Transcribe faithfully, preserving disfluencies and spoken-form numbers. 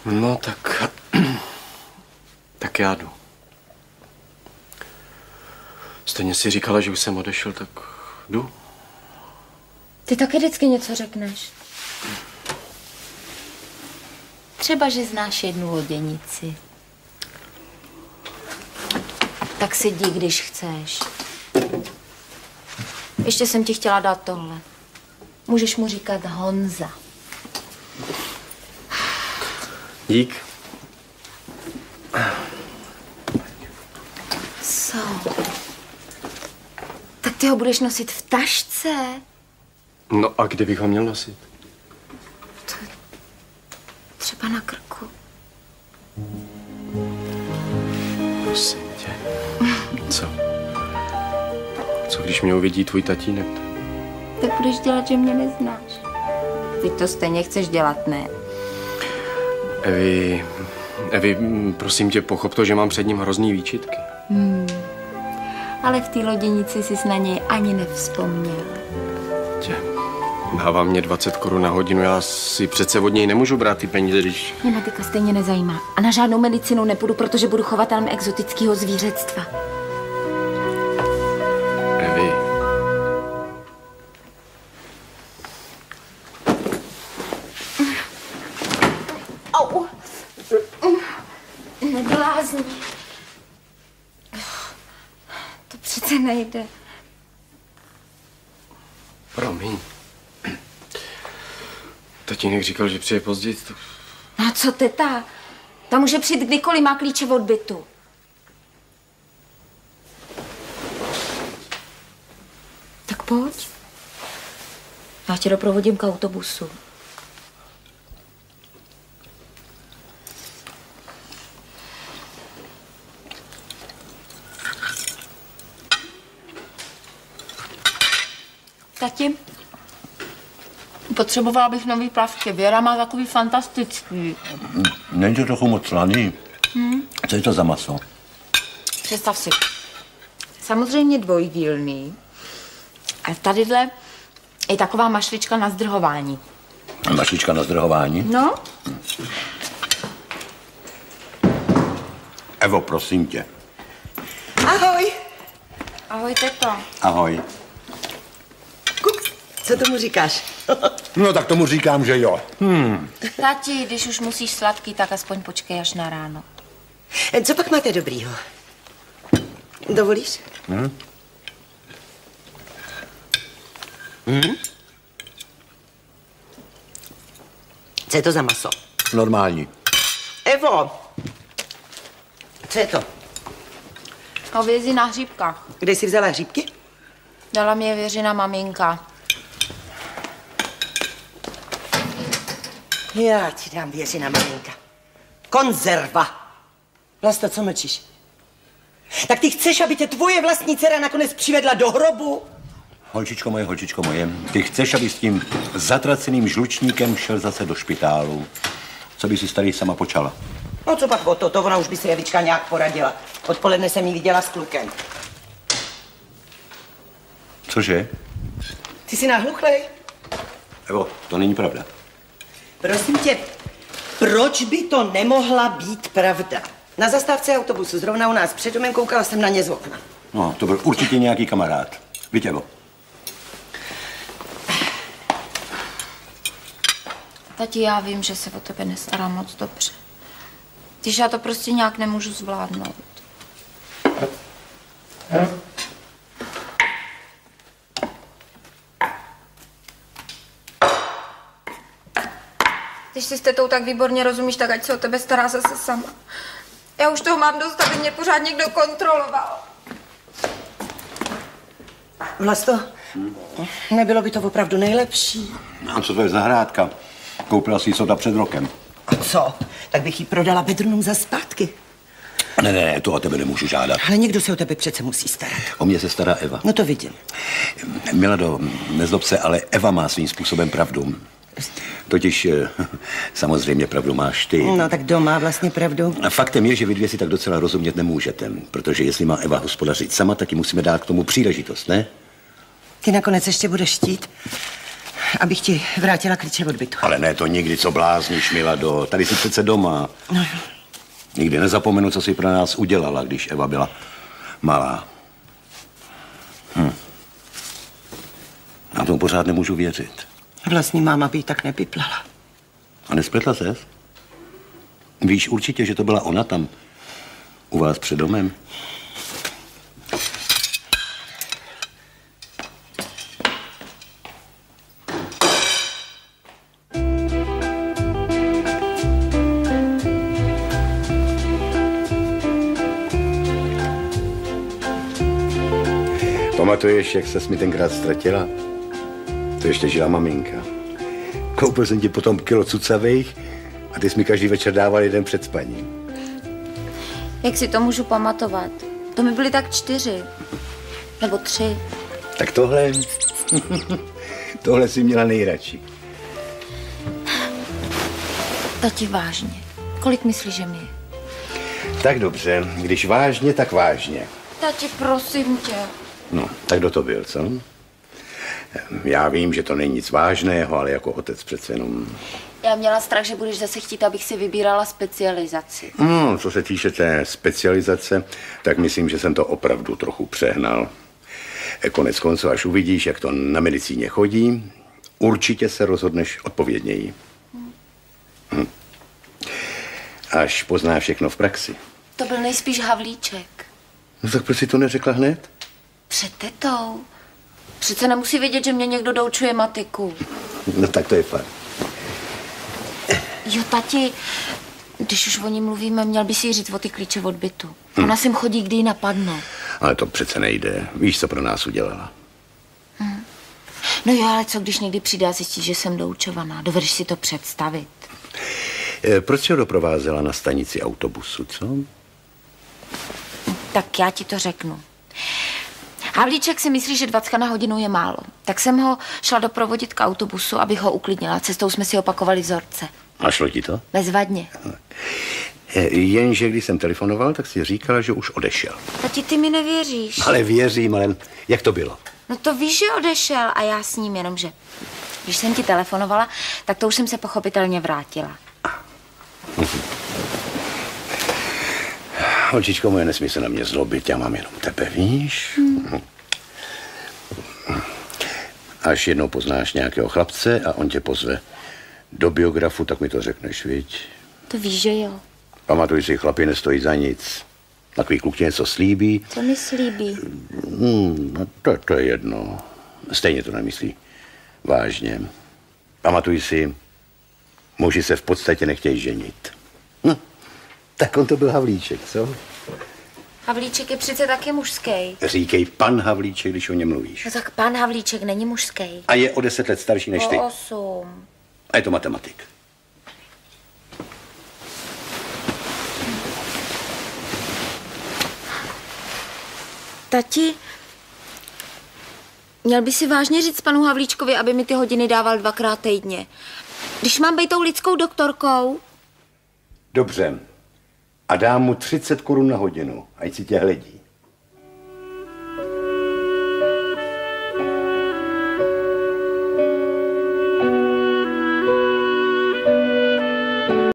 No tak... tak já jdu. Stejně si říkala, že už jsem odešel, tak jdu. Ty taky vždycky něco řekneš. Třeba, že znáš jednu loděnici. Tak si jdi, když chceš. Ještě jsem ti chtěla dát tohle. Můžeš mu říkat Honza. Dík. Co? Tak ty ho budeš nosit v tašce? No a kde bych ho měl nosit? To... třeba na krku. Prosím tě. Co? Co když mě uvidí tvůj tatínek? Tak budeš dělat, že mě neznáš. Ty to stejně chceš dělat, ne? Evi, Evi, prosím tě, pochop to, že mám před ním hrozný výčitky. Hmm. Ale v té loděnici jsi na něj ani nevzpomněl. Tě, dává mě dvacet korun na hodinu, já si přece od něj nemůžu brát ty peníze, když... Mě matika stejně nezajímá. A na žádnou medicínu nepůjdu, protože budu chovatelem exotického zvířectva. Evi. Au. Neblázni. To přece nejde. Promiň. Tatínek říkal, že přijde později. To... No a co teta? Ta může přijít kdykoliv, má klíče od bytu. Tak pojď. Já tě doprovodím k autobusu. Tati, potřebovala bych nový plavky. Věra má takový fantastický. Není to trochu moc slaný? Hmm? Co je to za maso? Představ si. Samozřejmě dvojdílný. A tadyhle je taková mašlička na zdrhování. Mašlička na zdrhování? No. Evo, prosím tě. Ahoj. Ahoj, teto. Ahoj. Kuk, co tomu říkáš? No tak tomu říkám, že jo. Hmm. Tati, když už musíš sladký, tak aspoň počkej až na ráno. Co pak máte dobrýho? Dovolíš? Hmm? Hmm? Co je to za maso? Normální. Evo! Co je to? Hovězí na hříbkách. Kde jsi vzala hříbky? Dala mi je Věřina maminka. Já ti dám Věřina maminka. Konzerva. Vlasto, co mlčíš? Tak ty chceš, aby tě tvoje vlastní dcera nakonec přivedla do hrobu? Holčičko moje, holčičko moje, ty chceš, aby s tím zatraceným žlučníkem šel zase do špitálu. Co by si starý sama počala? No co pak o to, to ona už by se Jevička nějak poradila. Odpoledne jsem ji viděla s klukem. Cože? Ty jsi nahluchlej? Evo, to není pravda. Prosím tě, proč by to nemohla být pravda? Na zastávce autobusu, zrovna u nás před domem, koukala jsem na ně z okna. No, to byl určitě nějaký kamarád. Víš, Evo? Tati, já vím, že se o tebe nestarám moc dobře. Když já to prostě nějak nemůžu zvládnout. Když si s tetou tak výborně rozumíš, tak ať se o tebe stará zase sama. Já už toho mám dost, aby mě pořád někdo kontroloval. Vlasto, nebylo by to opravdu nejlepší? A co to je zahrádka? Koupila si ji sota před rokem. A co? Tak bych ji prodala bedrunům za zpátky. Ne, ne, ne, to o tebe nemůžu žádat. Ale někdo se o tebe přece musí starat. O mě se stará Eva. No to vidím. Milado, nezlob se, ale Eva má svým způsobem pravdu. Totiž samozřejmě pravdu máš ty. No tak kdo má vlastně pravdu? A faktem je, že vy dvě si tak docela rozumět nemůžete, protože jestli má Eva hospodařit sama, tak ji musíme dát k tomu příležitost, ne? Ty nakonec ještě budeš chtít, abych ti vrátila klíče od bytu. Ale ne to nikdy, co blázníš, Milado. Tady jsi přece doma. No. Nikdy nezapomenu, co jsi pro nás udělala, když Eva byla malá. Hm. Já tomu pořád nemůžu věřit. Vlastní máma by jí tak nepiplala. A nespletla ses? Víš určitě, že to byla ona tam u vás před domem? Pamatuješ, jak ses mi tenkrát ztratila? To ještě žila maminka. Koupil jsem ti potom kilo cucavejch a ty jsi mi každý večer dával jeden před spaním. Jak si to můžu pamatovat? To mi byly tak čtyři. Nebo tři. Tak tohle... tohle jsi měla nejradši. Tati, vážně. Kolik myslíš, že mi je? Tak dobře, když vážně, tak vážně. Tati, prosím tě. No, tak kdo to byl, co? Já vím, že to není nic vážného, ale jako otec přece jenom... Já měla strach, že budeš zase chtít, abych si vybírala specializaci. No, co se týče té specializace, tak myslím, že jsem to opravdu trochu přehnal. Konec konců, až uvidíš, jak to na medicíně chodí, určitě se rozhodneš odpovědněji. Hm. Až poznáš všechno v praxi. To byl nejspíš Havlíček. No tak proč si to neřekla hned? Před tetou. Přece nemusí vědět, že mě někdo doučuje matiku. No tak to je fakt. Jo, tati, když už o ní mluvíme, měl by si jí říct o ty klíče od bytu. Hm. Ona sem chodí, kdy jí napadne. Ale to přece nejde. Víš, co pro nás udělala. Hm. No jo, ale co když někdy přijde a zjistí, že jsem doučovaná? Dovedeš si to představit? E, proč jsi ho doprovázela na stanici autobusu, co? Tak já ti to řeknu. Havlíček si myslí, že dvacka na hodinu je málo. Tak jsem ho šla doprovodit k autobusu, abych ho uklidnila. Cestou jsme si opakovali vzorce. A šlo ti to? Bezvadně. Jenže když jsem telefonoval, tak si říkala, že už odešel. Tati, ty mi nevěříš. Ale věřím, ale jak to bylo? No to víš, že odešel a já s ním, jenomže když jsem ti telefonovala, tak to už jsem se pochopitelně vrátila. Holčičko moje, nesmí se na mě zlobit, já mám jenom tebe, víš? Hmm. Až jednou poznáš nějakého chlapce a on tě pozve do biografu, tak mi to řekneš, viď? To víš, že jo. Pamatuj si, chlapi nestojí za nic. Takový kluk ti něco slíbí. Co mi slíbí? Hmm, no to, to je jedno. Stejně to nemyslí vážně. Pamatuj si, muži se v podstatě nechtějí ženit. No, tak on to byl Havlíček, co? Havlíček je přece taky mužský. Říkej pan Havlíček, když o něm mluvíš. No tak pan Havlíček není mužský. A je o deset let starší než ty. O osm. A je to matematik. Tati, měl by si vážně říct panu Havlíčkovi, aby mi ty hodiny dával dvakrát týdně. Když mám být tou lidskou doktorkou. Dobře. A dám mu třicet korun na hodinu, ať si tě hledí.